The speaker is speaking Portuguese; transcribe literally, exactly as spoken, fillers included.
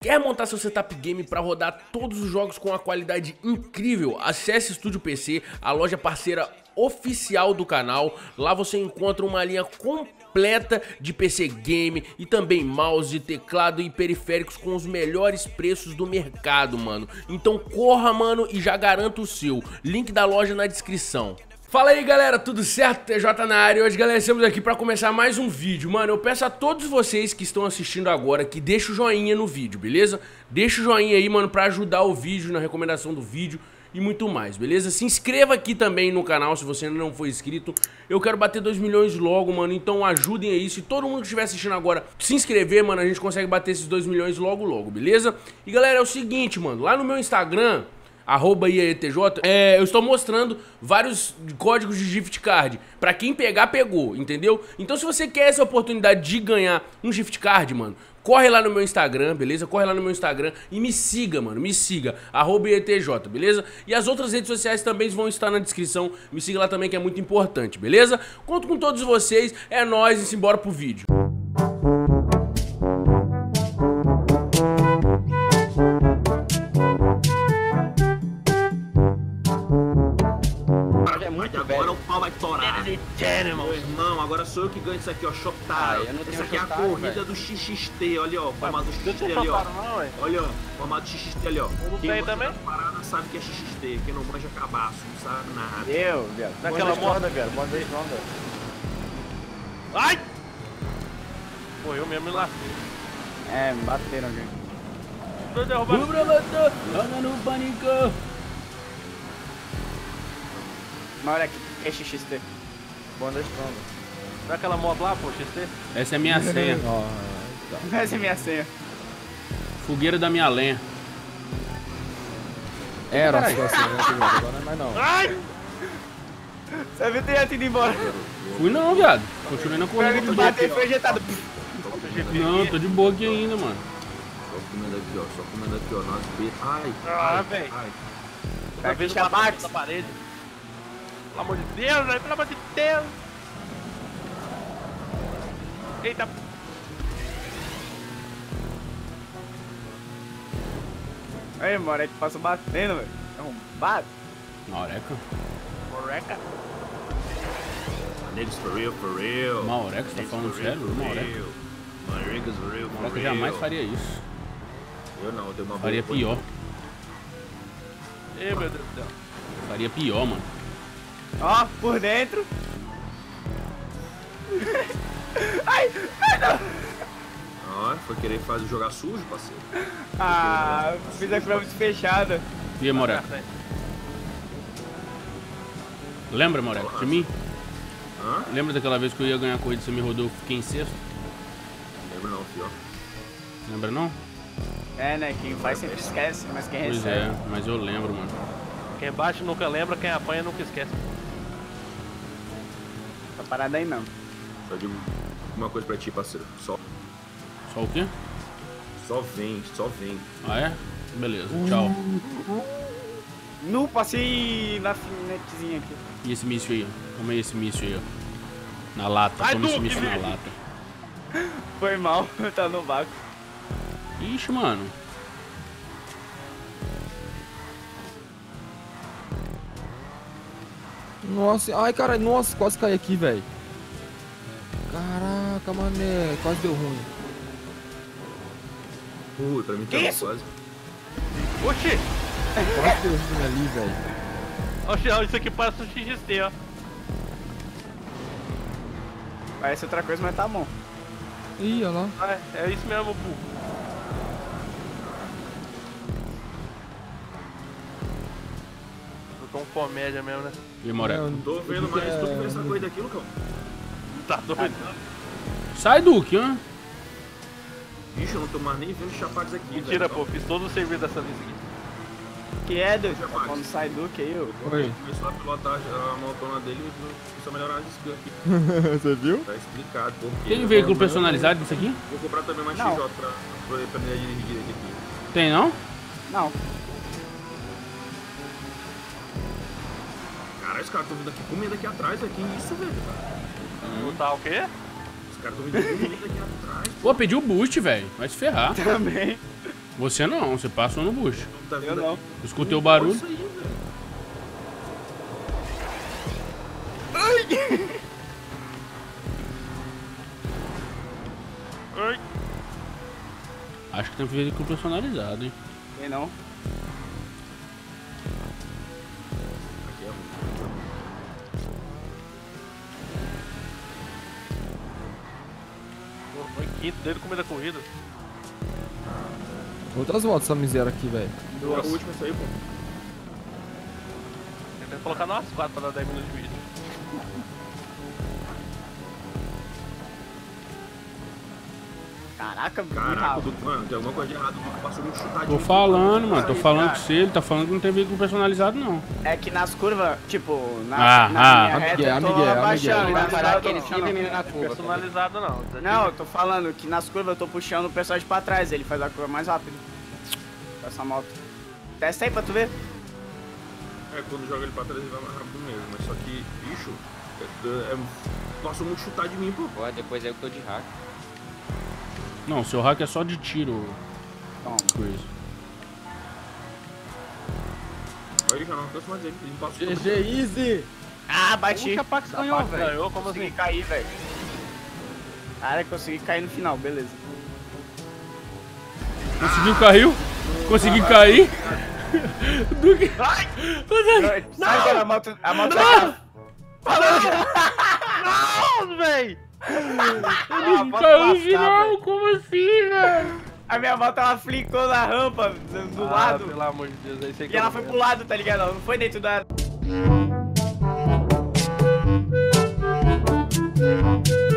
Quer montar seu setup game para rodar todos os jogos com uma qualidade incrível? Acesse Estúdio P C, a loja parceira oficial do canal. Lá você encontra uma linha completa de P C game e também mouse, teclado e periféricos com os melhores preços do mercado, mano. Então corra, mano, e já garanta o seu. Link da loja na descrição. Fala aí, galera, tudo certo? T J na área. Hoje, galera, estamos aqui para começar mais um vídeo. Mano, eu peço a todos vocês que estão assistindo agora que deixem o joinha no vídeo, beleza? Deixa o joinha aí, mano, para ajudar o vídeo, na recomendação do vídeo e muito mais, beleza? Se inscreva aqui também no canal se você ainda não for inscrito. Eu quero bater dois milhões logo, mano, então ajudem aí. Se todo mundo que estiver assistindo agora se inscrever, mano, a gente consegue bater esses dois milhões logo, logo, beleza? E, galera, é o seguinte, mano, lá no meu Instagram... arroba I A E T J, é, eu estou mostrando vários códigos de gift card. Pra quem pegar, pegou, entendeu? Então se você quer essa oportunidade de ganhar um gift card, mano, corre lá no meu Instagram, beleza? Corre lá no meu Instagram e me siga, mano, me siga, arroba I A E T J, beleza? E as outras redes sociais também vão estar na descrição, me siga lá também que é muito importante, beleza? Conto com todos vocês, é nóis e simbora pro vídeo. Agora o pau vai torar. Meu irmão, agora sou eu que ganho isso aqui, ó. Shoptile. Ah, essa aqui é a corrida véio. do X X T, olha, ó. Formato X X T ali, ó. Não, olha, ó. Formato X X T ali, ó. Quem tem também? Parada sabe que é X X T. Quem não manja cabaço, não sabe nada. Eu, viado. Naquela moda, velho. Moda aí, Honda. Ai! Pô, eu mesmo me lasquei. É, me bateram, gente. Tô derrubando. Anda no pânico. Mas olha aqui, é X X T. Banda Strong. Não é aquela moto lá, pô, X T? Essa é minha senha. Oh, essa é minha senha. Fogueira da minha lenha. Era a sua senha, agora não é mais não. Ai! Você viu ter ido embora? Fui não, viado. Continuei na corrida. Tu bateu e foi ejetado. Não, tô de boa aqui ainda, mano. Só comendo aqui, ó. Só comendo aqui, ó. Nós B. Ai, ah, velho. Tá vendo a parte da parede? Pelo amor de Deus, velho, pelo amor de Deus! Eita! Aí, moleque, passa batendo, velho. Arrombado. Maureca? Moreca? Niggas for real, for real. Maureca, você tá falando sério? Maureca? Niggas for real, for Maureca real. jamais faria isso. Eu não, eu tenho uma Faria boa pior. Ei, meu Deus do céu. Faria pior, mano. Ó, por dentro. Ai, ai não. Ó, foi querer fazer jogar sujo, parceiro. Ah, fiz a prova fechada. E aí, Maureca? Lembra, Maureca, de mim? Hã? Lembra daquela vez que eu ia ganhar a corrida e você me rodou, fiquei em sexto? Lembro não, filho. Lembra não? É, né? Quem faz sempre esquece, mas quem Pois recebe. é, mas eu lembro, mano. Quem bate nunca lembra, quem apanha nunca esquece. Tá parado aí não. Só digo uma coisa pra ti, parceiro. Só, Só o quê? só vem, só vem. Ah, é? Beleza, tchau. Nu, passei na finetezinha aqui. E esse míssil aí, ó? Toma aí esse míssil aí, ó. Na lata, Ai, toma esse Du, míssil que na vi- lata. Foi mal, tá no vácuo. Ixi, mano. Nossa, ai cara, nossa, quase caí aqui, velho. Caraca, mané, quase deu ruim. Ui, pra mim tá Que isso? quase. Oxi! Quase deu ruim ali, velho. Oxi, ó, isso aqui parece um X X T, ó. Parece outra coisa, mas tá bom. Ih, olha lá. Ah, é, é isso mesmo, burro. Eu tô com comédia mesmo, né? E aí, Maureca? Não, Tô vendo Duque mais, é- tô vendo essa coisa daquilo, Cão. Tá doido? Sai, Duque, hã? Bicho, eu não tô mais nem vendo chapados aqui, Mentira, velho. pô, fiz todo o serviço dessa lista aqui. Que é, Duque? Já faz. Quando sai Duque aí, eu... Oi. Começou a pilotar a montona dele e começou a melhorar as skills aqui. Você viu? Tá explicado, porque... Tem veículo personalizado disso aqui? Vou comprar também mais Não. X J pra, pra, pra me dirigir direito aqui. Tem, não? Não. Caralho, os caras tão vindo aqui comendo aqui atrás, velho. Que isso, velho? Hum. Tá o quê? Os caras tão vindo comendo aqui atrás. Pô, pediu o boost, velho. Vai se ferrar. Também. Você não, você passou no bucho. Tá Eu não. Escutei o barulho. Nossa, aí, Ai. Acho que tem veículo personalizado, hein? Tem não. aqui é ruim. Pô, foi quinto dele no começo da corrida. Outras motos essa miséria aqui, velho. É o último isso aí, pô. Tem que colocar nós quatro pra dar dez minutos de vídeo. Caraca, Caraca, do, mano, tem alguma coisa de errado. O Duque passou muito chutadinho. Tô falando, mano. Tô falando com você. Ele tá falando que não tem veículo personalizado, não. É que nas curvas, tipo, na, Ah, na ah. linha reta Amiguel, eu tô Amiguel, abaixando. Amiguel. Vai parar que ele puxando. sempre mina na curva. Personalizado não. Não, eu tô falando que nas curvas eu tô puxando o personagem pra trás, ele faz a curva mais rápido. Com essa moto. Testa aí pra tu ver. É, quando joga ele pra trás ele vai mais rápido mesmo. Mas só que, bicho, é, é, passou muito chutar de mim, pô. Pô, depois eu que tô de hack. Não, seu hack é só de tiro. Toma. Coisa. Aí já não alcanço mais ele. Ele me passou. G G Easy! Ah, bati. Puxa, Pax ganhou, velho. Ganhou, como Consegui assim? cair, velho. Cara, consegui cair no final, beleza. Conseguiu, caiu? Conseguiu cair? Duque. Sai agora a moto. A moto vai Não, velho! Caiu no final, como assim, velho? A minha moto ela flicou na rampa, do, do Ah, lado. pelo amor de Deus, aí sei que E eu ela não foi vou. pro lado, tá ligado? Ela não foi dentro da.